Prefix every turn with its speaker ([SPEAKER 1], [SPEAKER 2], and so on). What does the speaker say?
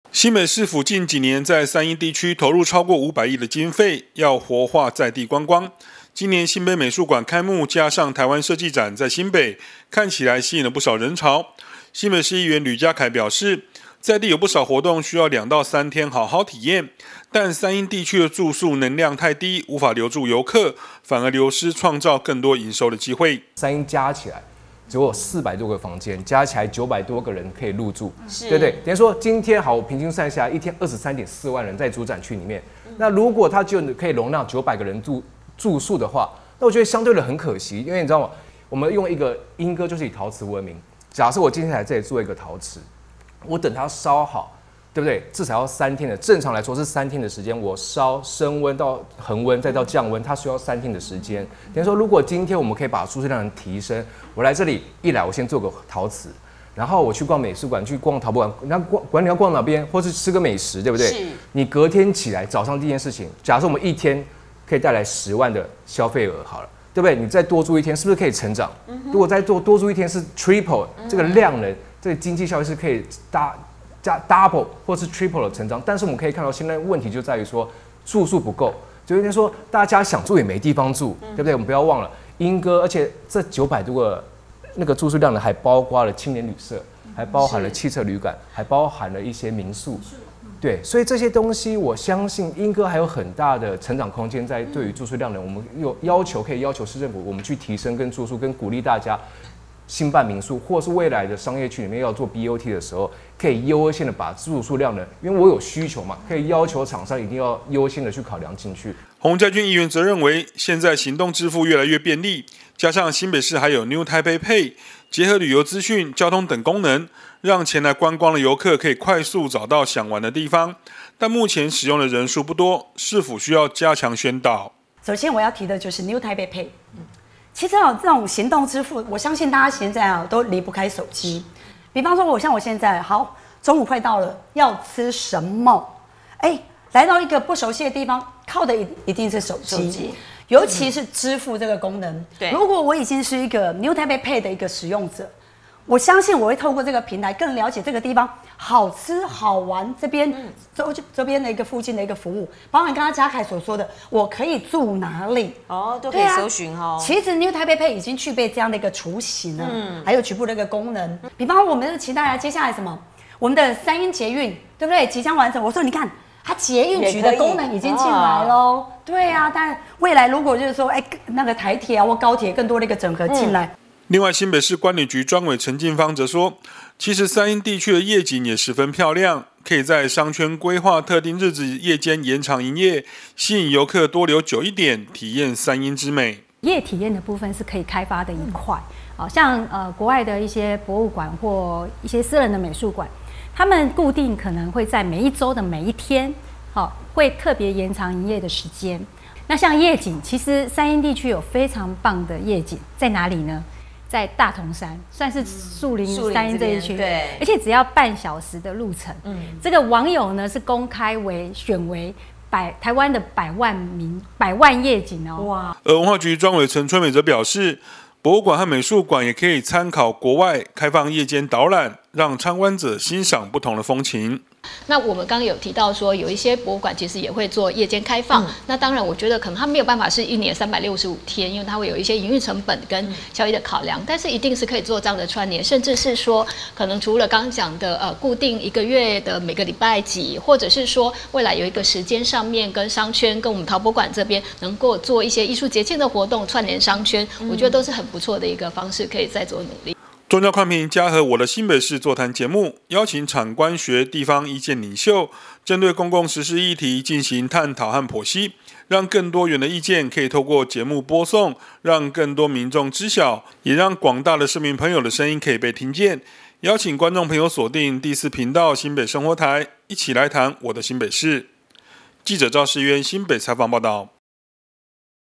[SPEAKER 1] 新北市府近几年在三鶯地区投入超过500亿的经费，要活化在地观光。今年新北美术馆开幕，加上台湾设计展在新北，看起来吸引了不少人潮。新北市议员吕家凯表示，在地有不少活动需要2到3天好好体验，但三鶯地区的住宿能量太低，无法留住游客，反而流失创造更多营收的机会。
[SPEAKER 2] 三鶯加起来只有400多个房间，加起来900多个人可以入住，对不对？等于说今天好，平均算下来，一天23.4万人在主展区里面。那如果它就可以容纳900个人住宿的话，那我觉得相对的很可惜，因为你知道吗？我们用一个莺歌就是以陶瓷闻名。假设我今天来这里做一个陶瓷，我等它烧好，对不对？至少要3天的，正常来说是3天的时间。我烧升温到恒温，再到降温，它需要3天的时间。等于说，如果今天我们可以把住宿量提升，我来这里一来，我先做个陶瓷，然后我去逛美术馆，去逛陶博馆，那管你要逛哪边，或是吃个美食，对不对？你隔天起来早上第一件事情，假设我们一天可以带来10万的消费额，好了。对不对？你再多住1天，是不是可以成长？如果再多住1天是 triple， 这个量能，这个经济效益是可以加 double 或是 triple 的成长。但是我们可以看到，现在问题就在于说住宿不够，就有点说大家想住也没地方住，对不对？我们不要忘了莺歌，而且这900多个那个住宿量呢，还包括了青年旅社，还包含了汽车旅馆，还包含了一些民宿。对，所以这些东西，我相信莺歌还有很大的成长空间在对于住宿量能，我们有要求可以要求市政府，我们去提升跟住宿，跟鼓励大家新办民宿，或是未来的商业区里面要做 BOT 的时候，可以优先的把住宿量能，因为我有需求嘛，可以要求厂商一定要优先的去考量进去。
[SPEAKER 1] 洪家俊议员则认为，现在行动支付越来越便利，加上新北市还有 New Taipei Pay， 结合旅游资讯、交通等功能，让前来观光的游客可以快速找到想玩的地方。但目前使用的人数不多，是否需要加强宣导？
[SPEAKER 3] 首先我要提的就是 New Taipei Pay。其实这种行动支付，我相信大家现在都离不开手机。比方说，我现在好，中午快到了，要吃什么？来到一个不熟悉的地方，靠的一定是手机，尤其是支付这个功能。如果我已经是一个 New Taipei Pay 的一个使用者，我相信我会透过这个平台更了解这个地方好吃好玩，这边周边的一个附近的一个服务，包含刚刚嘉凯所说的，我可以住哪里
[SPEAKER 4] 都可以搜寻哦。
[SPEAKER 3] 其实 New Taipei Pay 已经具备这样的一个雏形了，还有局部的一个功能。比方我们是期待接下来什么？我们的三鶯捷运，对不对？即将完成。我说你看，它捷运局的功能已经进来喽。对啊，但未来如果就是说，那个台铁啊或高铁更多的一个整合进来。
[SPEAKER 1] 另外，新北市管理局专委陈进芳则说，其实三鶯地区的夜景也十分漂亮，可以在商圈规划特定日子夜间延长营业，吸引游客多留久一点，体验三鶯之美。
[SPEAKER 5] 夜体验的部分是可以开发的一块，像国外的一些博物馆或一些私人的美术馆，他们固定可能会在每一周的每一天，会特别延长营业的时间。那像夜景，其实三鶯地区有非常棒的夜景，在哪里呢？在大同山，算是树林三鶯这一区，对，而且只要半小时的路程。这个网友呢是公开选为台湾的百万夜景哦。哇！
[SPEAKER 1] 而文化局专委陈春美则表示，博物馆和美术馆也可以参考国外开放夜间导览，让参观者欣赏不同的风情。
[SPEAKER 6] 那我们刚刚有提到说，有一些博物馆其实也会做夜间开放。那当然，我觉得可能它没有办法是1年365天，因为它会有一些营运成本跟效益的考量。但是一定是可以做这样的串联，甚至是说，可能除了刚刚讲的固定1个月的每个礼拜几，或者是说未来有一个时间上面跟商圈跟我们陶博馆这边能够做一些艺术节庆的活动串联商圈，我觉得都是很不错的一个方式，可以再做努力。
[SPEAKER 1] 宗教宽频加和我的新北市座谈节目，邀请产官学地方意见领袖，针对公共时事议题进行探讨和剖析，让更多元的意见可以透过节目播送，让更多民众知晓，也让广大的市民朋友的声音可以被听见。邀请观众朋友锁定第4频道新北生活台，一起来谈我的新北市。记者赵世渊新北采访报道。